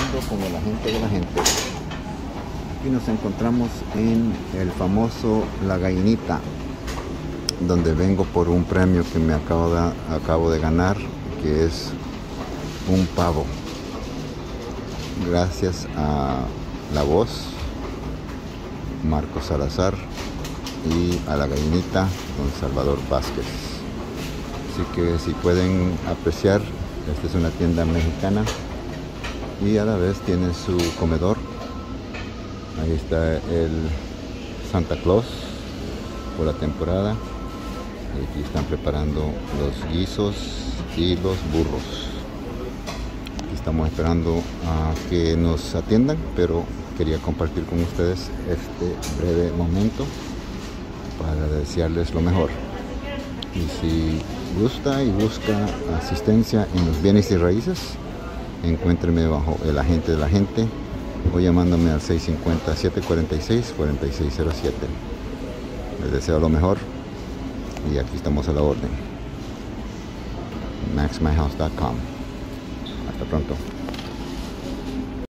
pasando con el agente de la gente. Aquí nos encontramos en el famoso La Gallinita, donde vengo por un premio que me acabo de ganar, que es un pavo. Gracias a La Voz, Marco Salazar, y a La Gallinita, don Salvador Vázquez. Así que si pueden apreciar, esta es una tienda mexicana y a la vez tiene su comedor. Ahí está el Santa Claus por la temporada. Y aquí están preparando los guisos y los burros. Aquí estamos esperando a que nos atiendan, pero quería compartir con ustedes este breve momento para desearles lo mejor. Y si gusta y busca asistencia en los bienes y raíces, encuéntreme bajo el agente de la gente o llamándome al 650-746-4607. Les deseo lo mejor y aquí estamos a la orden. maxmyhouse.com. Hasta pronto.